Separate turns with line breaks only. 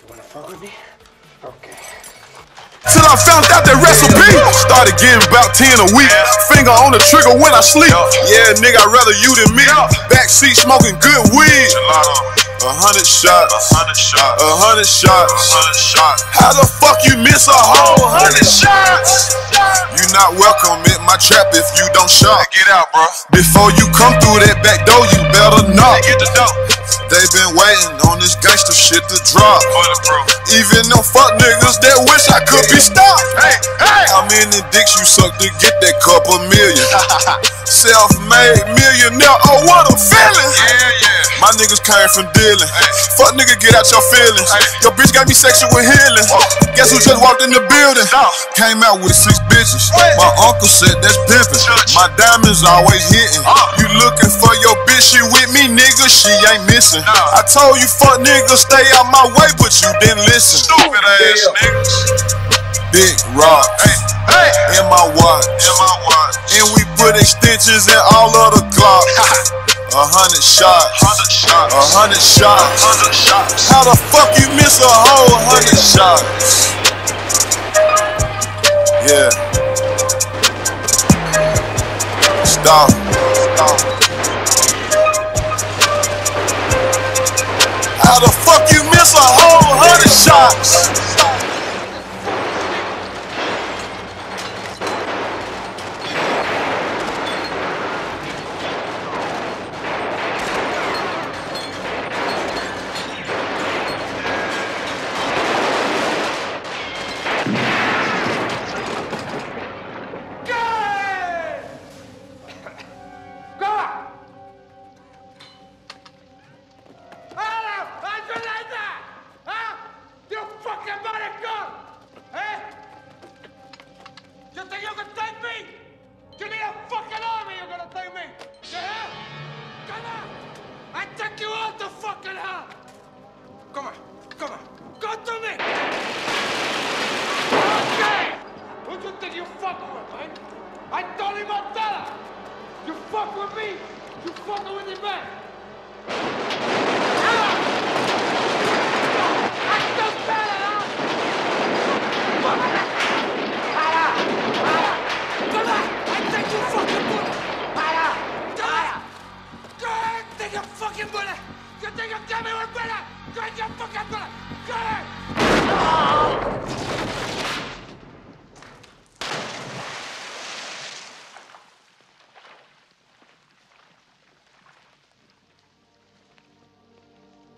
Wanna fuck with me? Okay.
Till I found out that recipe. Started getting about 10 a week. Finger on the trigger when I sleep. Yeah, nigga, I'd rather you than me. Backseat smoking good weed. 100 shots. 100 shots. How the fuck you miss a whole 100 shots? You not welcome at my trap if you don't shop. Get out, bro. Before you come through that back door, you better knock. Get the dope. They been waiting on this gangster shit to drop. Even them fuck niggas that wish I could be stopped. How many dicks you suck to get that couple million? Self-made millionaire, oh what a feeling. My niggas came from dealing. Fuck nigga, get out your feelings. Your bitch got me sexual healing. Guess who just walked in the building? Came out with 6 bitches. My uncle said that's pimping. My diamonds always hitting. You looking for your bitch, she with me, nigga, she ain't missing. I told you fuck niggas stay out my way, but you didn't listen. Stupid ass niggas. Big rocks in my watch. And we put extensions in all of the Glocks. 100 shots. 100 shots. How the fuck you miss a whole 100 shots? Yeah. Stop. How the fuck you miss a whole 100 shots?
You fuck with me, you fucking with your back. Take your fucking bullet! You think you're coming with bullet? Take your fucking bullet!